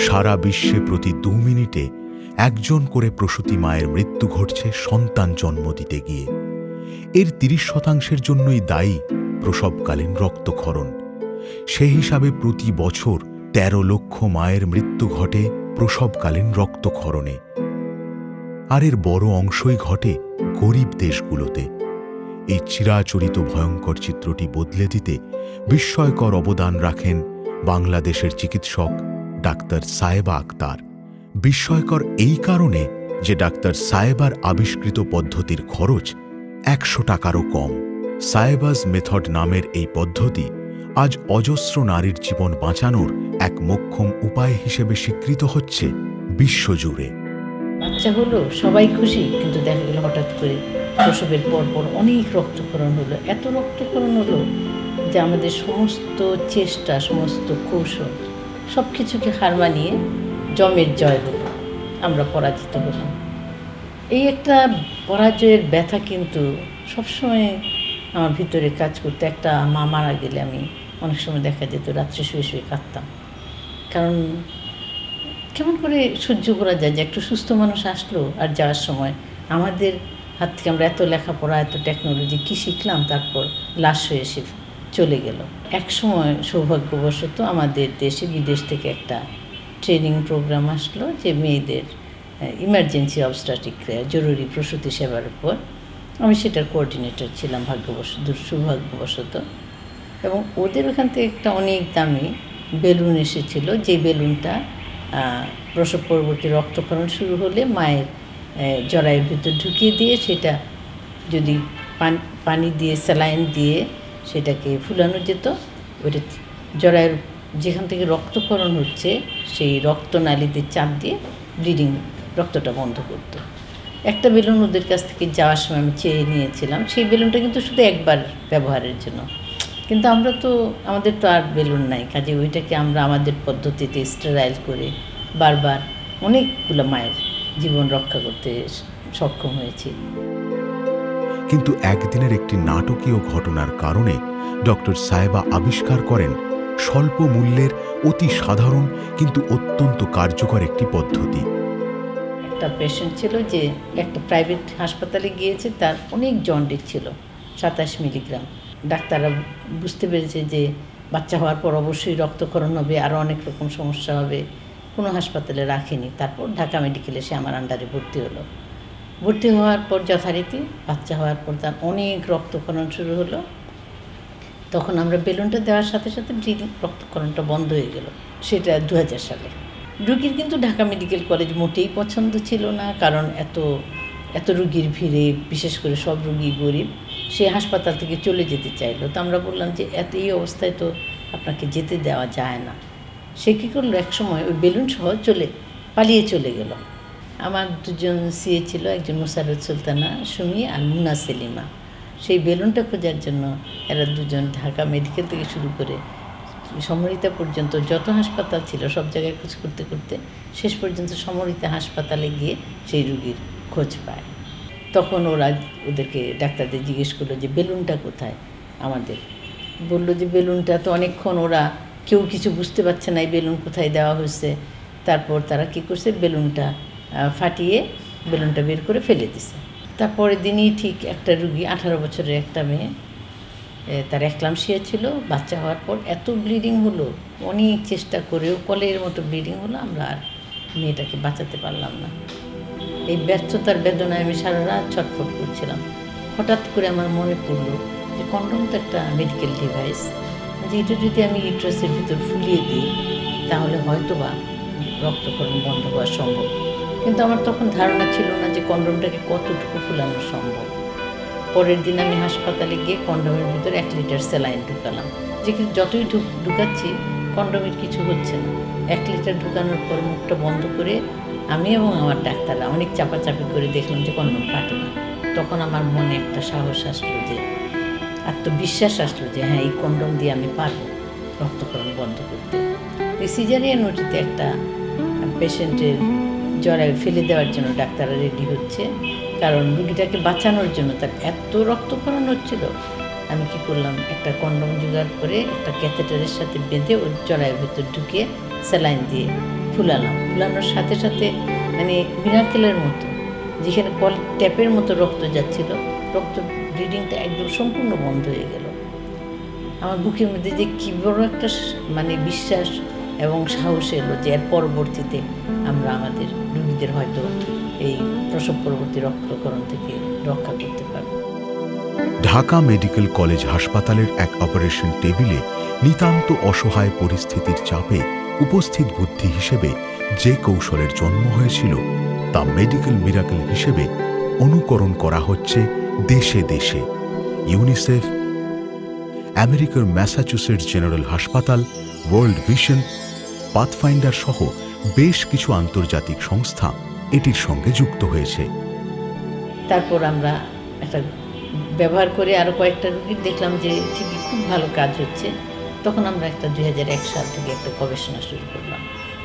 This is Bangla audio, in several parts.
সারা বিশ্বে প্রতি 2 মিনিটে একজন করে প্রসূতি মায়ের মৃত্যু ঘটছে সন্তান জন্ম দিতে গিয়ে। এর 30% জন্যই দায়ী প্রসবকালীন রক্তক্ষরণ। সেই হিসাবে প্রতি বছর 13 লক্ষ মায়ের মৃত্যু ঘটে প্রসবকালীন রক্তক্ষরণে। আর এর বড় অংশই ঘটে গরিব দেশগুলোতে। এই চিরাচরিত ভয়ঙ্কর চিত্রটি বদলে দিতে বিস্ময়কর অবদান রাখেন বাংলাদেশের চিকিৎসক ডাক্তার সায়েবা আক্তার। বিস্ময়কর এই কারণে যে ডাক্তার সায়েবার আবিষ্কৃত পদ্ধতির খরচ 100 টাকারও কম। সায়েবাজ মেথড নামের এই পদ্ধতি আজ অজস্র নারীর জীবন বাঁচানোর এক মোক্ষম উপায় হিসেবে স্বীকৃত হচ্ছে বিশ্বজুড়ে। বাচ্চা হলো, সবাই খুশি, কিন্তু দেখা গেল হঠাৎ করে প্রসবের পর অনেক রক্তক্ষরণ হলো। এত রক্তক্ষরণ হলো যে আমাদের সমস্ত চেষ্টা, সমস্ত কৌশল সব কিছুকে হার মানিয়ে জমের জয় হলো, আমরা পরাজিত হলাম। এই একটা পরাজয়ের ব্যথা কিন্তু সবসময় আমার ভিতরে কাজ করতে। একটা মা মারা গেলে আমি অনেক সময় দেখা যেত রাত্রে শুয়ে শুয়ে কাঁদতাম। কারণ কেমন করে সহ্য করা যায় যে একটু সুস্থ মানুষ আসলো আর যাওয়ার সময় আমাদের হাত থেকে আমরা এত লেখাপড়া, এত টেকনোলজি কী শিখলাম, তারপর লাশ হয়ে এসে চলে গেল। এক সময় সৌভাগ্যবশত আমাদের দেশে বিদেশ থেকে একটা ট্রেনিং প্রোগ্রাম আসলো যে মেয়েদের ইমার্জেন্সি অবস্ট্রাটিক জরুরি প্রসূতি সেবার উপর। আমি সেটার কোঅর্ডিনেটর ছিলাম সৌভাগ্যবশত। এবং ওদের ওখান থেকে একটা অনেক দামি বেলুন এসেছিল, যে বেলুনটা প্রসব পরবর্তী রক্তক্ষরণ শুরু হলে মায়ের জরায়ুর ভিতর ঢুকিয়ে দিয়ে সেটা যদি পানি দিয়ে স্যালাইন দিয়ে সেটাকে ফুলানো যেত, ওইটা জরায়ুর যেখান থেকে রক্তক্ষরণ হচ্ছে সেই রক্তনালীতে চাপ দিয়ে ব্লিডিং, রক্তটা বন্ধ করত। একটা বেলুন ওদের কাছ থেকে যাওয়ার সময় আমি চেয়ে নিয়েছিলাম। সেই বেলুনটা কিন্তু শুধু একবার ব্যবহারের জন্য, কিন্তু আমরা তো আমাদের তো আর বেলুন নাই, কাজে ওইটাকে আমরা আমাদের পদ্ধতিতে স্টেরাইল করে বারবার অনেকগুলো মায়ের জীবন রক্ষা করতে সক্ষম হয়েছি। কিন্তু একদিনের একটি নাটকীয় ঘটনার কারণে ডক্টর সায়েবা আবিষ্কার করেন স্বল্প মূল্যের অতি সাধারণ কিন্তু অত্যন্ত কার্যকর একটি পদ্ধতি। একটা পেশেন্ট ছিল যে একটা প্রাইভেট হাসপাতালে গিয়েছে, তার অনেক জন্ডিস ছিল 27 মিলিগ্রাম। ডাক্তাররা বুঝতে পেরেছে যে বাচ্চা হওয়ার পর অবশ্যই রক্তক্ষরণ হবে, আরও অনেক রকম সমস্যা হবে, কোনো হাসপাতালে রাখেনি। তারপর ঢাকা মেডিকেলে সে আমার আন্ডারে ভর্তি হলো। ভর্তি হওয়ার পর যথারীতি বাচ্চা হওয়ার পর তার অনেক রক্তক্ষরণ শুরু হলো। তখন আমরা বেলুনটা দেওয়ার সাথে সাথে রক্তক্ষরণটা বন্ধ হয়ে গেল। সেটা 2000 সালে। রুগীর কিন্তু ঢাকা মেডিকেল কলেজ মোটেই পছন্দ ছিল না, কারণ এত রুগীর ভিড়ে, বিশেষ করে সব রুগী গরিব, সে হাসপাতাল থেকে চলে যেতে চাইলো। তো আমরা বললাম যে এই অবস্থায় তো আপনাকে যেতে দেওয়া যায় না। সে কী করলো, এক সময় ওই বেলুন সহ পালিয়ে চলে গেল। আমার 2জন সিএ ছিল, একজন মুসারত সুলতানা সুমি আর মুন্না সেলিমা। সেই বেলুনটা খোঁজার জন্য এরা 2জন ঢাকা মেডিকেল থেকে শুরু করে সমরিতা পর্যন্ত যত হাসপাতাল ছিল সব জায়গায় খোঁজ করতে করতে শেষ পর্যন্ত সমরিতা হাসপাতালে গিয়ে সেই রুগীর খোঁজ পায়। তখন ওদেরকে ডাক্তারদের জিজ্ঞেস করলো যে বেলুনটা কোথায় আমাদের। বললো যে বেলুনটা তো অনেকক্ষণ ওরা কেউ কিছু বুঝতে পারছে না এই বেলুন কোথায় দেওয়া হয়েছে। তারপর তারা কী করছে, বেলুনটা ফাটিয়ে বেলুনটা বের করে ফেলে দিছে। তারপরের দিনই ঠিক একটা রুগী, 18 বছরের একটা মেয়ে, তার একলামশিয়া ছিল। বাচ্চা হওয়ার পর এত ব্লিডিং হলো, অনেক চেষ্টা করেও কলের মতো ব্লিডিং হলো, আমরা আর মেয়েটাকে বাঁচাতে পারলাম না। এই ব্যর্থতার বেদনায় আমি সারা রাত ছটফট করছিলাম। হঠাৎ করে আমার মনে পড়লো যে কন্ডম তো একটা মেডিকেল ডিভাইস, যে এটা যদি আমি ইউট্রাসের ভিতর ফুলিয়ে দিই তাহলে হয়তো বা রক্তক্ষরণ বন্ধ হওয়া সম্ভব। কিন্তু আমার তখন ধারণা ছিল না যে কন্ডমটাকে কতটুকু ফুলানো সম্ভব। পরের দিন আমি হাসপাতালে গিয়ে কন্ডমের ভিতরে 1 লিটার স্যালাইন ঢুকালাম। যে যতই ঢুকাচ্ছি কন্ডমের কিছু হচ্ছে না। 1 লিটার ঢুকানোর পর মুখটা বন্ধ করে আমি এবং আমার ডাক্তাররা অনেক চাপাচাপি করে দেখলাম যে কন্ডম কাটে না। তখন আমার মনে একটা সাহস আসলো, যে আত্মবিশ্বাস আসলো যে হ্যাঁ, এই কন্ডম দিয়ে আমি পারবো রক্তক্ষরণ বন্ধ করতে। এই সিজারিয়ান ওটিতে একটা পেশেন্টের জরায়ু ফেলে দেওয়ার জন্য ডাক্তাররা রেডি হচ্ছে, কারণ রুগীটাকে বাঁচানোর জন্য তার এত রক্তক্ষরণ হচ্ছিল। আমি কি করলাম, একটা কন্ডম জোগাড় করে একটা ক্যাথেটারের সাথে বেঁধে ওর জরায়ুর ভিতর ঢুকিয়ে স্যালাইন দিয়ে ফুলানোর সাথে সাথে মানে মিরাকেলের মতো, যেখানে ট্যাপের মতো রক্ত যাচ্ছিল, রক্ত ব্লিডিংটা একদম সম্পূর্ণ বন্ধ হয়ে গেল। আমার বুকের মধ্যে যে কী বড় একটা মানে বিশ্বাস এবং সাহস এলো যে এর পরবর্তীতে আমরা আমাদের রোগীদের হয়তো এই প্রসব পরবর্তী রক্তক্ষরণ থেকে রক্ষা করতে পারব। ঢাকা মেডিকেল কলেজ হাসপাতালের এক অপারেশন টেবিলে নিতান্ত অসহায় পরিস্থিতির চাপে উপস্থিত বুদ্ধি হিসেবে যে কৌশলের জন্ম হয়েছিল তা মেডিকেল মিরাকেল হিসেবে অনুকরণ করা হচ্ছে দেশে দেশে। ইউনিসেফ, আমেরিকার ম্যাসাচুসেটস জেনারেল হাসপাতাল, ওয়ার্ল্ড ভিশন, পাথফাইন্ডার সহ বেশ কিছু আন্তর্জাতিক সংস্থা এটির সঙ্গে যুক্ত হয়েছে। তারপর আমরা একটা ব্যবহার করে আরও কয়েকটা রোগীর দেখলাম যে ঠিকই খুব ভালো কাজ হচ্ছে। তখন আমরা একটা 2001 সাল থেকে একটা গবেষণা শুরু করলাম।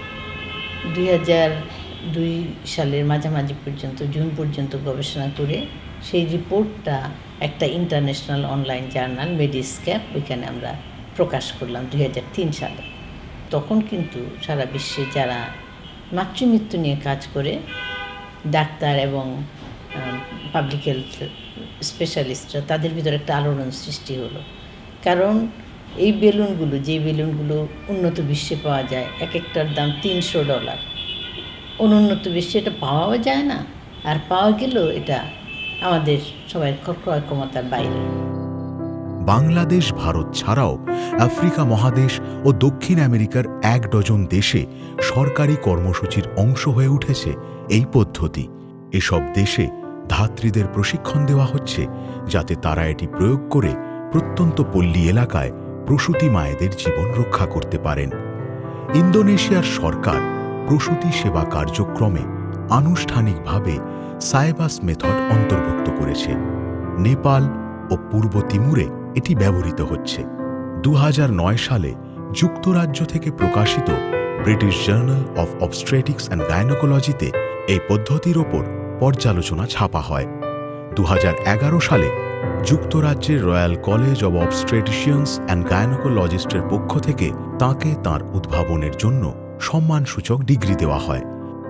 2002 সালের মাঝামাঝি পর্যন্ত, জুন পর্যন্ত গবেষণা করে সেই রিপোর্টটা একটা ইন্টারন্যাশনাল অনলাইন জার্নাল মেডিস্ক্যাপ, ওইখানে আমরা প্রকাশ করলাম 2003 সালে। তখন কিন্তু সারা বিশ্বে যারা মাতৃমৃত্যু নিয়ে কাজ করে ডাক্তার এবং পাবলিক হেলথ স্পেশালিস্টরা, তাদের ভিতরে একটা আলোড়ন সৃষ্টি হলো। কারণ এই বেলুনগুলো, যে বেলুনগুলো উন্নত বিশ্বে পাওয়া যায়, এক একটার দাম $300, অনুন্নত বিশ্বে এটা পাওয়াও যায় না, আর পাওয়া গেলেও এটা আমাদের সবাই ক্রয় ক্ষমতার বাইরে। বাংলাদেশ, ভারত ছাড়াও আফ্রিকা মহাদেশ ও দক্ষিণ আমেরিকার 1 ডজন দেশে সরকারি কর্মসূচির অংশ হয়ে উঠেছে এই পদ্ধতি। এসব দেশে ধাত্রীদের প্রশিক্ষণ দেওয়া হচ্ছে যাতে তারা এটি প্রয়োগ করে প্রত্যন্ত পল্লী এলাকায় প্রসূতি মায়েদের জীবন রক্ষা করতে পারেন। ইন্দোনেশিয়ার সরকার প্রসূতি সেবা কার্যক্রমে আনুষ্ঠানিকভাবে সায়েবাস মেথড অন্তর্ভুক্ত করেছে। নেপাল ও পূর্ব তিমুরে এটি ব্যবহৃত হচ্ছে। 2009 সালে যুক্তরাজ্য থেকে প্রকাশিত British Journal of Obstetrics and গাইনোকোলজিতে এই পদ্ধতির ওপর পর্যালোচনা ছাপা হয়। 2011 সালে যুক্তরাজ্যের Royal College of Obstetricians and গাইনোকোলজিস্টের পক্ষ থেকে তাঁকে তাঁর উদ্ভাবনের জন্য সম্মানসূচক ডিগ্রি দেওয়া হয়।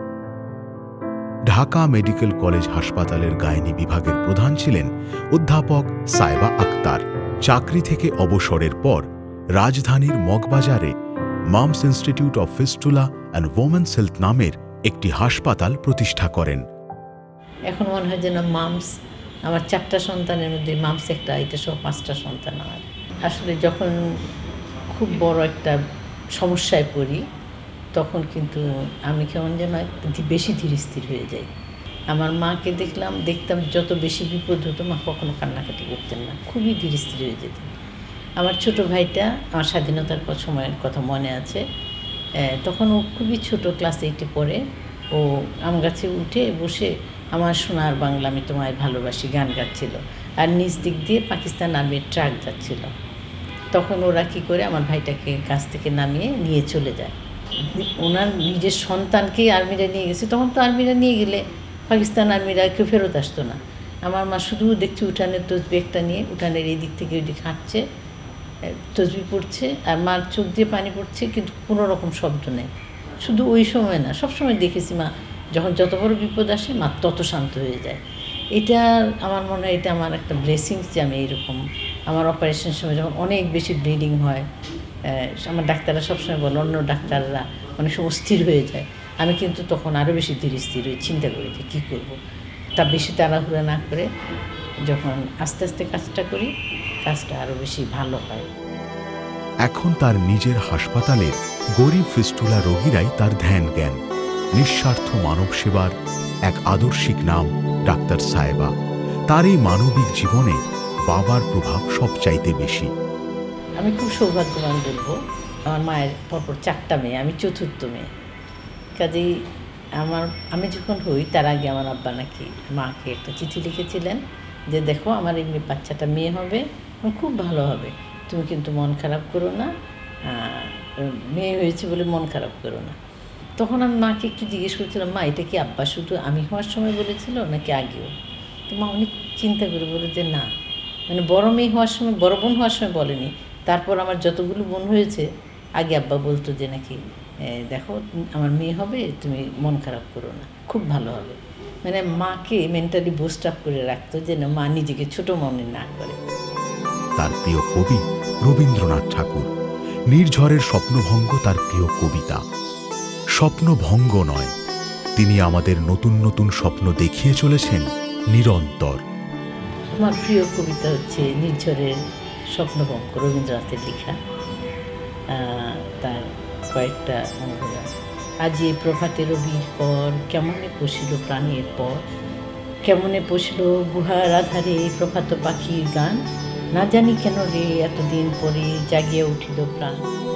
ঢাকা মেডিকেল কলেজ হাসপাতালের গাইনি বিভাগের প্রধান ছিলেন অধ্যাপক সায়েবা আক্তার। চাকরি থেকে অবসরের পর রাজধানীর মগবাজারে MAMM's Institute of Fistula and Women's Health নামের একটি হাসপাতাল প্রতিষ্ঠা করেন। এখন মনে হয় যেন মামস, আমার 4টা সন্তানের মধ্যে মামস একটা, এটা সব 5টা সন্তান আমার। আসলে যখন খুব বড় একটা সমস্যায় পড়ি তখন কিন্তু আমি কেমন যেন বেশি ধীর স্থির হয়ে যাই। আমার মাকে দেখতাম যত বেশি বিপদ হতো মা কখনো কান্নাকাটি করতেন না, খুবই ধীর স্থির হয়ে যেতেন। আমার ছোট ভাইটা, আমার স্বাধীনতার সময়ের কথা মনে আছে, তখন ও খুবই ছোট, ক্লাস 8-এ পড়ে। ও আম গাছে উঠে বসে আমার সোনার বাংলা আমি তোমায় ভালোবাসি গান গাচ্ছিল, আর নিচ দিক দিয়ে পাকিস্তান আর্মির ট্রাক যাচ্ছিল। তখন ওরা কী করে আমার ভাইটাকে কাছ থেকে নামিয়ে নিয়ে চলে যায়। ওনার নিজের সন্তানকেই আর্মিরা নিয়ে গেছে। তখন তো আর্মিরা নিয়ে গেলে পাকিস্তান আর্মিরা কেউ ফেরত আসতো না। আমার মা শুধু দেখছি উঠানের তসবি একটা নিয়ে উঠানের এই দিক থেকে ওই দিক হাঁটছে, তসবি পড়ছে, আর মার চোখ দিয়ে পানি পড়ছে, কিন্তু কোনো রকম শব্দ নেই। শুধু ওই সময় না, সবসময় দেখেছি মা যখন যত বড় বিপদ আসে মা তত শান্ত হয়ে যায়। এটা আমার মনে হয় এটা আমার একটা ব্লেসিংস যে আমি এইরকম, আমার অপারেশনের সময় যখন অনেক বেশি ব্লিডিং হয়, আমার ডাক্তাররা সবসময় বলে, অন্য ডাক্তাররা অনেক সময় স্থির হয়ে যায়, আমি কিন্তু তখন আরও বেশি ধীরে স্থির হয়ে চিন্তা করি যে কী করবো। তা বেশি তাড়াহুড়া না করে যখন আস্তে আস্তে কাজটা করি, কাজটা আরও বেশি ভালো হয়। এখন তার নিজের হাসপাতালের গরিব ফিস্টুলা রোগীরাই তার ধ্যান জ্ঞান। নিঃস্বার্থ মানব সেবার এক আদর্শিক নাম ডাক্তার সায়েবা। তার এই মানবিক জীবনে বাবার প্রভাব সবচাইতে বেশি। আমি খুব সৌভাগ্যবান বলবো, আমার মায়ের পরপর 4টা মেয়ে, আমি চতুর্থ মেয়ে। কাজেই আমি যখন হই তার আগে আমার আব্বা নাকি মাকে একটা চিঠি লিখেছিলেন যে দেখো আমার এই বাচ্চাটা মেয়ে হবে, খুব ভালো হবে, তুমি কিন্তু মন খারাপ করো না, মেয়ে হয়েছে বলে মন খারাপ করো না। তখন আমি মাকে একটু জিজ্ঞেস করছিলাম, মা এটা কি আব্বা শুধু আমি হওয়ার সময় বলেছিল নাকি আগেও? তো মা অনেক চিন্তা করে বলে যে না, মানে বড় মেয়ে হওয়ার সময়, বড় বোন হওয়ার সময় বলেনি। তারপর আমার যতগুলো বোন হয়েছে আগে আব্বা বলতো যে নাকি দেখো আমার মেয়ে হবে, তুমি মন খারাপ করো না, খুব ভালো হবে। মানে মাকে মেন্টালি বুস্ট আপ করে রাখতো যেন মা নিজেকে ছোট মনে না করে। তার প্রিয় কবি রবীন্দ্রনাথ ঠাকুর। নির্ঝরের স্বপ্নভঙ্গ তার প্রিয় কবিতা। স্বপ্নভঙ্গ নয়, তিনি আমাদের নতুন নতুন স্বপ্ন দেখিয়ে চলেছেন নিরন্তর। আমার প্রিয় কবিতা হচ্ছে নির্ঝরের স্বপ্নভঙ্গ, রবীন্দ্রনাথের লেখা। তার কয়েকটা অঙ্গ। আজ এ প্রভাতে রবির পর, কেমনে পশিল প্রাণের পর, কেমনে পশিল গুহার আধারে প্রভাত পাখির গান, না জানি কেন রে এতদিন পরে জাগিয়া উঠিল প্রাণ।